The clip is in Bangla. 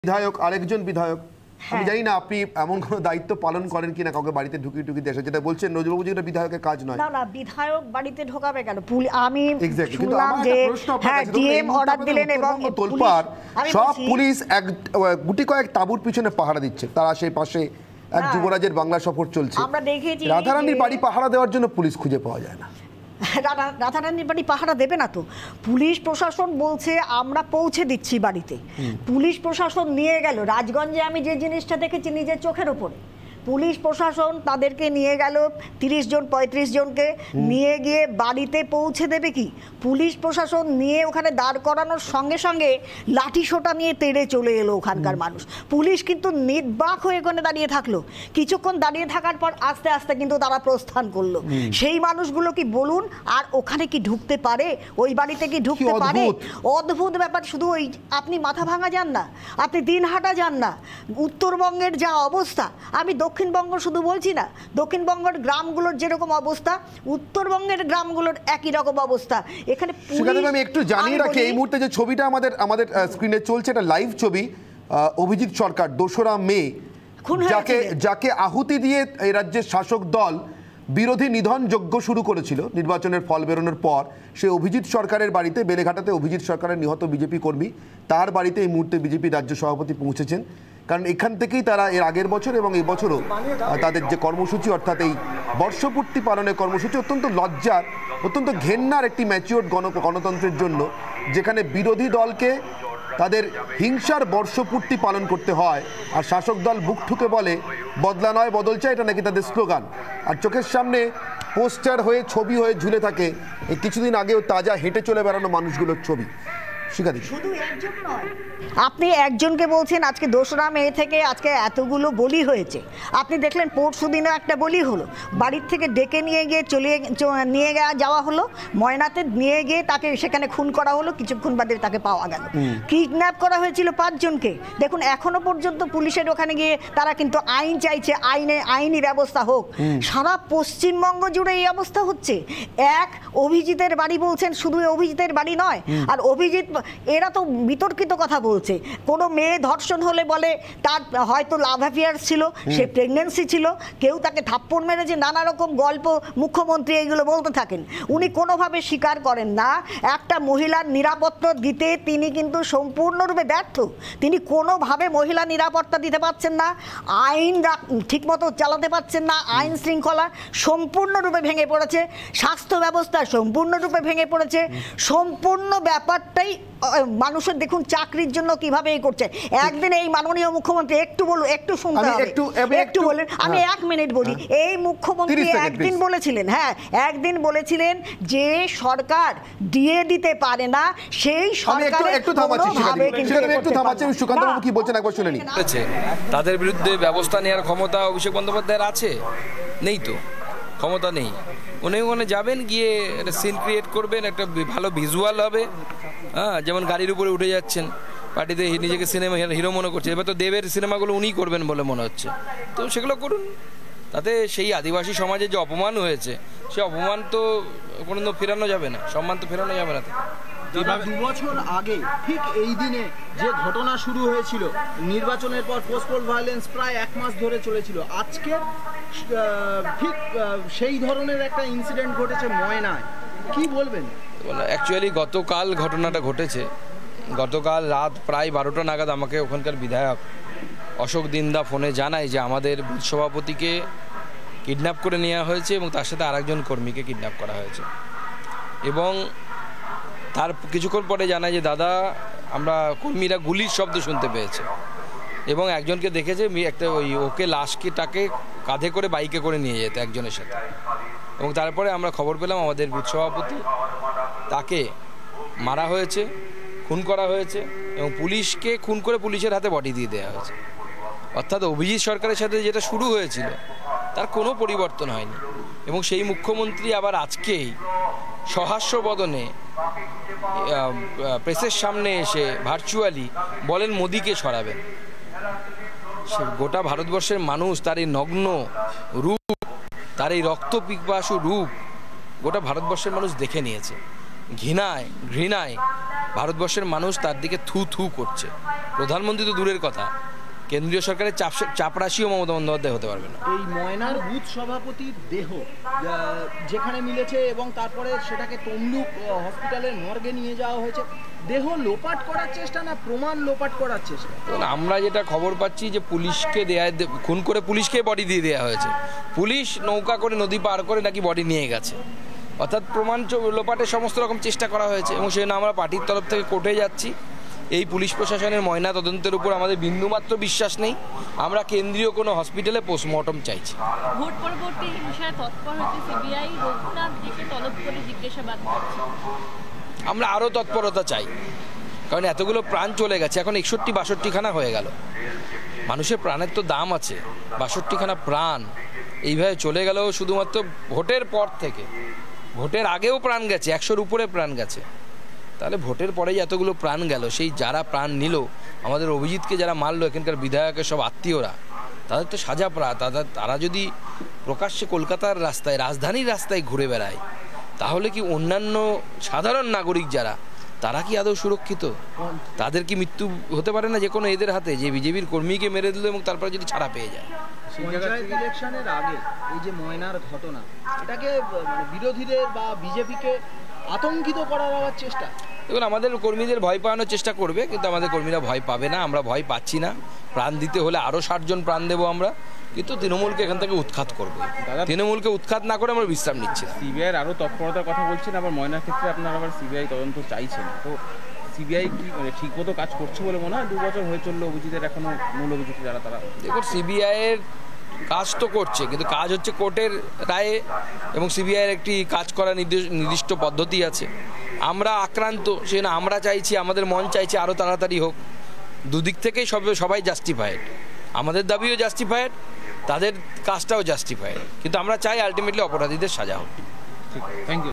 বিধায়ক আরেকজন বিধায়ক আমি জানি না আপনি এমন কোনো দায়িত্ব পালন করেন কিনা কাউকে বাড়িতে ঢুকিয়ে ঢুকিয়ে দেশে যেটা বলছেন নজরুলবাবু যেটা বিধায়কের কাজ নয়। না না বিধায়ক বাড়িতে ঢোকাবে কেন? আমি কিন্তু শুনলাম যে হ্যাঁ ডিএম অর্ডার দিলেন এবং তোলপাড় সব পুলিশ এক গুটি কয়েক তাঁবুর পিছনে পাহারা দিচ্ছে, তার আশেপাশে এক যুবরাজের বাংলা সফর চলছে। আমরা দেখেছি রাধারানীর বাড়ি পাহারা দেওয়ার জন্য পুলিশ খুঁজে পাওয়া যায় না। রাধারানীর বাড়ি পাহারা দেবে না তো, পুলিশ প্রশাসন বলছে আমরা পৌঁছে দিচ্ছি বাড়িতে। পুলিশ প্রশাসন নিয়ে গেল রাজগঞ্জে, আমি যে জিনিসটা দেখেছি নিজের চোখের ওপরে, পুলিশ প্রশাসন তাদেরকে নিয়ে গেল 30 জন 35 জনকে নিয়ে গিয়ে বাড়িতে পৌঁছে দেবে কি? পুলিশ প্রশাসন নিয়ে ওখানে দাঁড় করানোর সঙ্গে সঙ্গে লাঠি সোটা নিয়ে তেড়ে চলে এলো ওখানকার মানুষ। পুলিশ কিন্তু নির্বাক হয়ে ওখানে দাঁড়িয়ে থাকলো, কিছুক্ষণ দাঁড়িয়ে থাকার পর আস্তে আস্তে কিন্তু তারা প্রস্থান করলো। সেই মানুষগুলো কি বলুন আর ওখানে কি ঢুকতে পারে? ওই বাড়িতে কি ঢুকতে পারে? অদ্ভুত ব্যাপার। শুধু ওই আপনি মাথা ভাঙা যান না, আপনি দিনহাটা যান না, উত্তরবঙ্গের যা অবস্থা, আমি দক্ষিণবঙ্গ শুধু বলছি না, দক্ষিণবঙ্গের গ্রামগুলোর যেরকম অবস্থা উত্তরবঙ্গের গ্রামগুলোর একই রকম অবস্থা। এখানে আমি একটু জানিয়ে রাখি এই মুহূর্তে যে ছবিটা আমাদের স্ক্রিনে চলছে এটা লাইভ ছবি। অভিজিৎ সরকার 2রা মে যাকে আহুতি দিয়ে এই রাজ্যের শাসক দল বিরোধী নিধন যজ্ঞ শুরু করেছিল নির্বাচনের ফল বেরোনোর পর, সে অভিজিৎ সরকারের বাড়িতে বেলেঘাটাতে অভিজিৎ সরকারের নিহত বিজেপি কর্মী তার বাড়িতে এই মুহূর্তে বিজেপি রাজ্য সভাপতি পৌঁছেছেন। কারণ এখান থেকেই তারা এর আগের বছর এবং এই বছরও তাদের যে কর্মসূচি অর্থাৎ এই বর্ষপূর্তি পালনের কর্মসূচি অত্যন্ত লজ্জার, অত্যন্ত ঘেন্নার একটি ম্যাচিওর গণতন্ত্রের জন্য, যেখানে বিরোধী দলকে তাদের হিংসার বর্ষপূর্তি পালন করতে হয় আর শাসক দল বুক ঠুকে বলে বদলা নয় বদল চাই, এটা নাকি তাদের স্লোগান। আর চোখের সামনে পোস্টার হয়ে ছবি হয়ে ঝুলে থাকে এই কিছুদিন আগেও তাজা হেঁটে চলে বেড়ানো মানুষগুলোর ছবি। শুধু একজন নয়, আপনি একজনকে বলছেন আজকে 2রা মে থেকে আজকে এতগুলো বলি হয়েছে। আপনি দেখলেন পরশুদিনও একটা বলি হলো, বাড়ির থেকে ডেকে নিয়ে গিয়ে নিয়ে যাওয়া হলো, ময়নাতে নিয়ে গিয়ে তাকে সেখানে খুন করা হলো, কিছুক্ষণ বাদে তাকে পাওয়া গেল। কিডন্যাপ করা হয়েছিল 5 জনকে। দেখুন এখনো পর্যন্ত পুলিশের ওখানে গিয়ে তারা কিন্তু আইন চাইছে, আইনি ব্যবস্থা হোক। সারা পশ্চিমবঙ্গ জুড়ে এই অবস্থা হচ্ছে। এক অভিজিতের বাড়ি বলছেন, শুধু অভিজিতের বাড়ি নয়, আর অভিজিৎ এরা তো বিতর্কিত কথা বলছে। কোনো মেয়ে ধর্ষণ হলে বলে তার হয়তো লাভ অ্যাফেয়ার্স ছিল, সে প্রেগনেন্সি ছিল, কেউ তাকে থাপ্পড় মেরেছে, নানা রকম গল্প মুখ্যমন্ত্রী এইগুলো বলতে থাকেন। উনি কোনোভাবে স্বীকার করেন না একটা মহিলার নিরাপত্তা দিতে তিনি কিন্তু সম্পূর্ণরূপে ব্যর্থ। তিনি কোনোভাবে মহিলা নিরাপত্তা দিতে পারছেন না, আইন ঠিকমতো চালাতে পারছেন না, আইন শৃঙ্খলা সম্পূর্ণরূপে ভেঙে পড়েছে, স্বাস্থ্য ব্যবস্থা সম্পূর্ণরূপে ভেঙে পড়েছে। সম্পূর্ণ ব্যাপারটাই মানুষের দেখুন চাকরির জন্য কিভাবে এই করছে। একদিন এই মাননীয় মুখ্যমন্ত্রী একটু বলুন, একটু শুনতে হবে, একটু বলেন, আমি 1 মিনিট বলি। এই মুখ্যমন্ত্রী একদিন বলেছিলেন, হ্যাঁ একদিন বলেছিলেন যে সরকার দিয়ে দিতে পারে না, সেই সরকার তাদের বিরুদ্ধে ব্যবস্থা নেওয়ার ক্ষমতা অভিষেক বন্দ্যোপাধ্যায়ের আছে? নেই তো, ক্ষমতা নেই। উনি ওখানে যাবেন, গিয়ে একটা সিন ক্রিয়েট করবেন, একটা ভালো ভিজুয়াল হবে। হ্যাঁ, যেমন গাড়ির উপরে উঠে যাচ্ছেন, পার্টিতে নিজেকে সিনেমা হিরো মনে করছে। এবার তো দেবের সিনেমাগুলো উনিই করবেন বলে মনে হচ্ছে, তো সেগুলো করুন। তাতে সেই আদিবাসী সমাজে যে অপমান হয়েছে, সে অপমান তো কোনো ফেরানো যাবে না, সম্মান তো ফেরানো যাবে না। 2 বছর আগে ঠিক এই দিনে যে ঘটনা শুরু হয়েছিল নির্বাচনের পর, পোস্ট ভায়োলেন্স প্রায় 1 মাস ধরে চলেছিল, আজকে ঠিক সেই ধরনের একটা ইনসিডেন্ট ঘটেছে ময়নায়। কি বলবেন? অ্যাকচুয়ালি গতকাল ঘটনাটা ঘটেছে। গতকাল রাত প্রায় 12টা নাগাদ আমাকে ওখানকার বিধায়ক অশোক দিন্দা ফোনে জানায় যে আমাদের বুথ সভাপতিকে কিডন্যাপ করে নেওয়া হয়েছে এবং তার সাথে আরেকজন কর্মীকে কিডন্যাপ করা হয়েছে। এবং তার কিছুক্ষণ পরে জানায় যে দাদা আমরা কর্মীরা গুলির শব্দ শুনতে পেয়েছে এবং একজনকে দেখেছে একটা ওকে লাশটাকে কাঁধে করে বাইকে করে নিয়ে যেত একজনের সাথে। এবং তারপরে আমরা খবর পেলাম আমাদের বুথ সভাপতি তাকে মারা হয়েছে, খুন করা হয়েছে এবং পুলিশকে খুন করে পুলিশের হাতে বডি দিয়ে দেওয়া হয়েছে। অর্থাৎ অভিজিৎ সরকারের সাথে যেটা শুরু হয়েছিল তার কোনো পরিবর্তন হয়নি। এবং সেই মুখ্যমন্ত্রী আবার আজকেই সহাস্য বদনে প্রেসের সামনে এসে ভার্চুয়ালি বলেন মোদিকে সরাবেন। সে গোটা ভারতবর্ষের মানুষ তার এই নগ্ন রূপ, তার এই রক্ত পিপাসু রূপ গোটা ভারতবর্ষের মানুষ দেখে নিয়েছে। ঘৃণায় ভারতবর্ষের মানুষ তার দিকে থু থু করছে। প্রধানমন্ত্রী তো দূরের কথা, কেন্দ্রীয় সরকারের চাপরাশিও মমতা বন্দ্যোপাধ্যায় হতে পারবে না। এই ময়নার বুথ সভাপতির দেহ যেখানে মিলেছে এবং তারপরে সেটাকে তমলুক হসপিটালের মর্গে নিয়ে যাওয়া হয়েছে, দেহ লোপাট করার চেষ্টা না প্রমাণ লোপাট করার চেষ্টা? আমরা যেটা খবর পাচ্ছি যে পুলিশকে খুন করে পুলিশকে বডি দিয়ে দেওয়া হয়েছে, পুলিশ নৌকা করে নদী পার করে নাকি বডি নিয়ে গেছে, অর্থাৎ প্রমাণ লোপাটের সমস্ত রকম চেষ্টা করা হয়েছে। এবং সেই জন্য আমরা পার্টির তরফ থেকে কোর্টে যাচ্ছি। এই পুলিশ প্রশাসনের ময়না তদন্তের উপর আমাদের বিন্দুমাত্র বিশ্বাস নেই। আমরা কেন্দ্রীয় কোনো হসপিটালে পোস্টমর্টম চাইছি। ভোট পরবর্তী হিংসায় তৎপর হচ্ছে সিবিআই, রঘুনাথ দিকে তলব করে জিজ্ঞাসাবাদ করছে। আমরা আরও তৎপরতা চাই, কারণ এতগুলো প্রাণ চলে গেছে, এখন 61-62খানা হয়ে গেল। মানুষের প্রাণের তো দাম আছে, 62খানা প্রাণ এইভাবে চলে গেল শুধুমাত্র ভোটের পর থেকে। ভোটের আগেও প্রাণ গেছে, 100-র উপরে প্রাণ গেছে, তাহলে ভোটের পরেই এতগুলো প্রাণ গেল। সেই যারা প্রাণ নিল, আমাদের অভিজিৎকে যারা মারলো, এখানকার বিধায়কের সব আত্মীয়রা, তাদের তো সাজা তারা যদি প্রকাশ্যে কলকাতার রাস্তায়, রাজধানীর রাস্তায় ঘুরে বেড়ায়, তাহলে কি অন্যান্য সাধারণ নাগরিক যারা, তারা কি আদৌ সুরক্ষিত? তাদের কি মৃত্যু হতে পারে না যে কোনো এদের হাতে, যে বিজেপির কর্মীকে মেরে দিল এবং তারপরে যদি ছাড়া পেয়ে যায়? পঞ্চায়েত ইলেকশনের আগে এই যে ময়নার ঘটনা, এটাকে বিরোধীদের বা বিজেপিকে আতঙ্কিত করার চেষ্টা? দেখুন, আমাদের কর্মীদের ভয় পাওয়ানোর চেষ্টা করবে, কিন্তু আমাদের কর্মীরা ভয় পাবে না, আমরা ভয় পাচ্ছি না। প্রাণ দিতে হলে আরও 60 জন প্রাণ দেবো আমরা, কিন্তু তৃণমূলকে এখান থেকে উৎখাত করবো। তৃণমূলকে উৎখাত না করে আমরা বিশ্রাম নিচ্ছি না। সিবিআইয়ের আরও তৎপরতার কথা বলছেন, আবার ময়নার ক্ষেত্রে আপনারা আবার সিবিআই তদন্ত চাইছেন, তো সিবিআই কি ঠিক মতো কাজ করছে বলে মনে হয়? 2 বছর হয়ে চললো, অভিজিতের এখনো মূল অভিযুক্ত যারা, তারা দেখুন সিবিআইয়ের কাজ তো করছে, কিন্তু কাজ হচ্ছে কোর্টের রায়ে, এবং সিবিআইয়ের একটি কাজ করার নির্দিষ্ট পদ্ধতি আছে। আমরা আক্রান্ত, সেজন্য আমরা চাইছি, আমাদের মন চাইছে আরও তাড়াতাড়ি হোক। দুদিক থেকেই সবাই জাস্টিফাইড, আমাদের দাবিও জাস্টিফাইড, তাদের কাজটাও জাস্টিফাইড, কিন্তু আমরা চাই আলটিমেটলি অপরাধীদের সাজা হোক। ঠিক, থ্যাংক ইউ।